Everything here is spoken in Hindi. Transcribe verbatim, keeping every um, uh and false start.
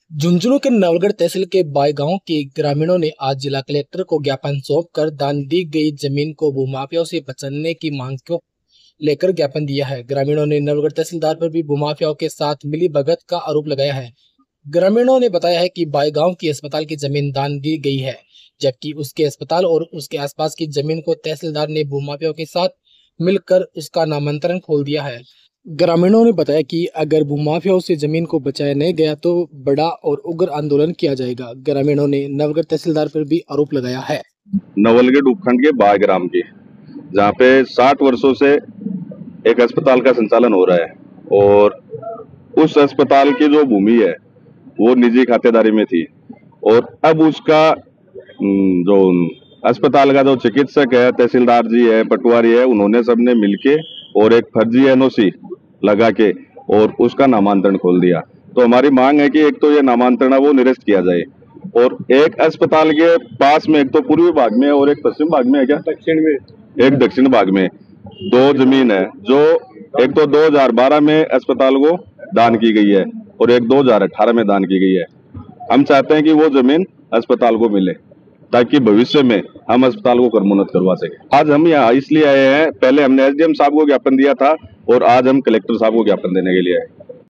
झुंझुनू के नवलगढ़ तहसील के बाई गांव के ग्रामीणों ने आज जिला कलेक्टर को ज्ञापन सौंपकर दान दी गई जमीन को भूमाफियाओं से बचाने की मांग को लेकर ज्ञापन दिया है। ग्रामीणों ने नवलगढ़ तहसीलदार पर भी भूमाफियाओं के साथ मिली भगत का आरोप लगाया है। ग्रामीणों ने बताया है कि बाई गांव की अस्पताल की जमीन दान दी गई है, जबकि उसके अस्पताल और उसके आसपास की जमीन को तहसीलदार ने भूमाफियाओं के साथ मिलकर उसका नामांतरण खोल दिया है। ग्रामीणों ने बताया कि अगर भूमाफियाओं से जमीन को बचाया नहीं गया तो बड़ा और उग्र आंदोलन किया जाएगा। ग्रामीणों ने नवलगढ़ तहसीलदार पर भी आरोप लगाया है। नवलगढ़ उपखंड के बाय ग्राम की, जहाँ पे साठ वर्षों से एक अस्पताल का संचालन हो रहा है और उस अस्पताल की जो भूमि है वो निजी खातेदारी में थी और अब उसका जो अस्पताल का जो चिकित्सक है, तहसीलदार जी है, पटवारी है, उन्होंने सबने मिलके और एक फर्जी एनओसी लगा के और उसका नामांतरण खोल दिया। तो हमारी मांग है कि एक तो ये नामांतरण वो निरस्त किया जाए और एक अस्पताल के पास में एक तो पूर्वी भाग में और एक पश्चिम भाग में है, क्या दक्षिण में, एक दक्षिण भाग में दो जमीन है जो एक तो दो हज़ार बारह में अस्पताल को दान की गई है और एक दो हज़ार अठारह में दान की गई है। हम चाहते हैं कि वो जमीन अस्पताल को मिले ताकि भविष्य में हम अस्पताल को क्रमोन्नत करवा सके। आज हम यहाँ इसलिए आए हैं, पहले हमने एसडीएम साहब को ज्ञापन दिया था और आज हम कलेक्टर साहब को ज्ञापन देने के लिए आए।